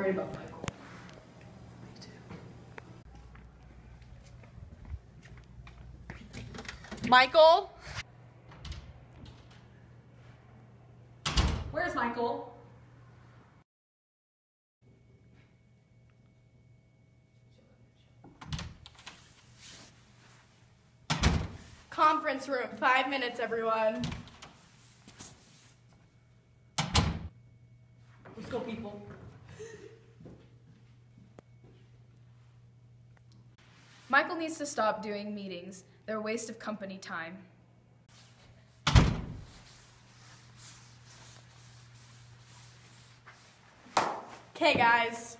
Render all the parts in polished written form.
worried about Michael. Michael? Where's Michael? Conference room, 5 minutes, everyone. Let's go, people. Michael needs to stop doing meetings. They're a waste of company time. Okay, guys.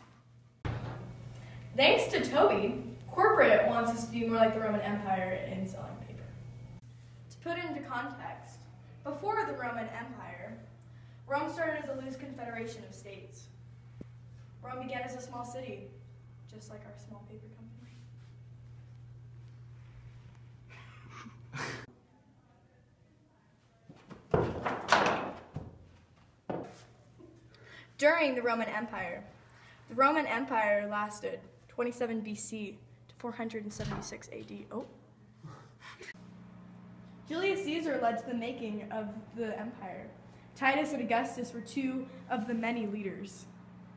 Thanks to Toby, corporate wants us to be more like the Roman Empire in selling paper. To put it into context, before the Roman Empire, Rome started as a loose confederation of states. Rome began as a small city, just like our small paper company. During the Roman Empire lasted 27 BC to 476 AD. Oh. Julius Caesar led to the making of the empire. Titus and Augustus were two of the many leaders.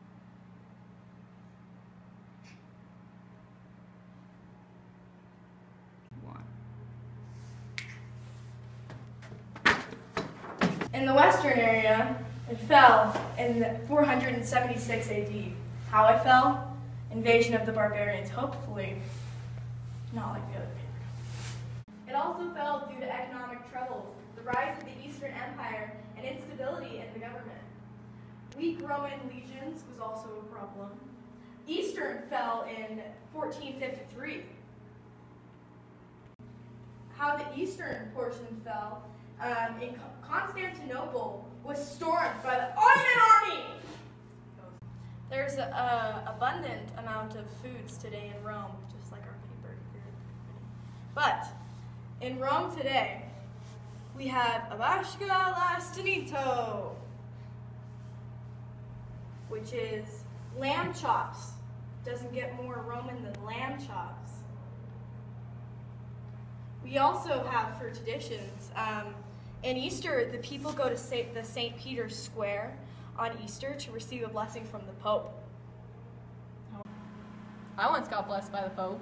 In the western area, it fell in 476 AD. How it fell? Invasion of the barbarians, hopefully not like the other paper. It also fell due to economic troubles, the rise of the Eastern Empire, and instability in the government. Weak Roman legions was also a problem. Eastern fell in 1453. How the eastern portion fell in Constantinople was stormed by the Ottoman army. There's an abundant amount of foods today in Rome, just like our paper here. But in Rome today, we have Abashka Lastinito, which is lamb chops. Doesn't get more Roman than lamb chops. We also have, for traditions, in Easter, the people go to the St. Peter's Square on Easter to receive a blessing from the Pope. I once got blessed by the Pope.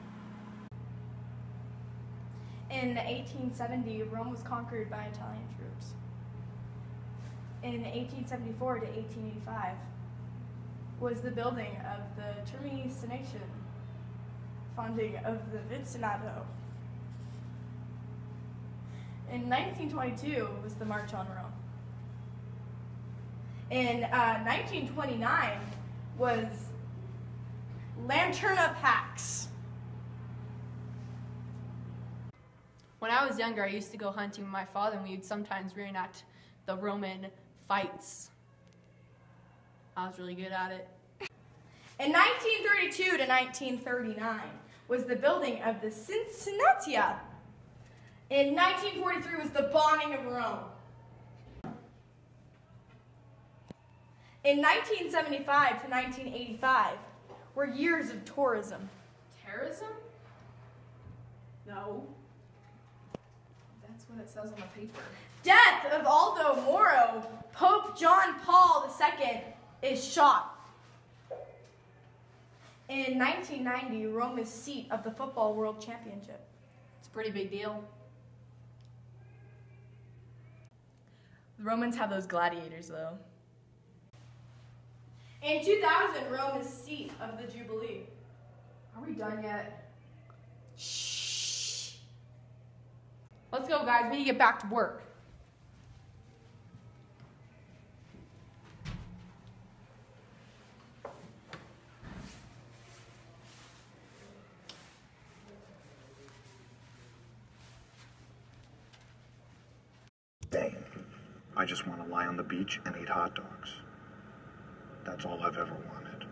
In 1870, Rome was conquered by Italian troops. In 1874 to 1885 was the building of the Termini Senation, founding of the Vicinato. In 1922 was the March on Rome. In 1929 was Lanterna Pax. When I was younger, I used to go hunting with my father, and we would sometimes reenact the Roman fights. I was really good at it. In 1932 to 1939 was the building of the Cincinnatia. In 1943 was the bombing of Rome. In 1975 to 1985 were years of tourism. Terrorism? No. That's what it says on the paper. Death of Aldo Moro. Pope John Paul II is shot. In 1990, Rome is seat of the Football World Championship. It's a pretty big deal. The Romans have those gladiators, though. In 2000, Rome is seat of the Jubilee. Are we done yet? Shh. Let's go, guys. We need to get back to work. Dang. I just want to lie on the beach and eat hot dogs. That's all I've ever wanted.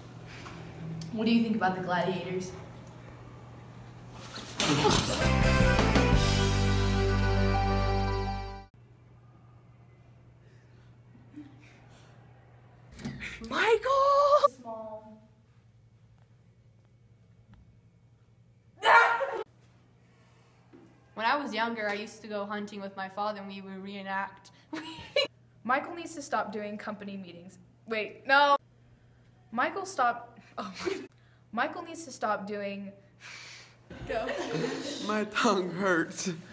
What do you think about the gladiators? Michael! Small. When I was younger, I used to go hunting with my father and we would reenact. Michael needs to stop doing company meetings. Wait, no. Michael needs to stop doing... Go. My tongue hurts.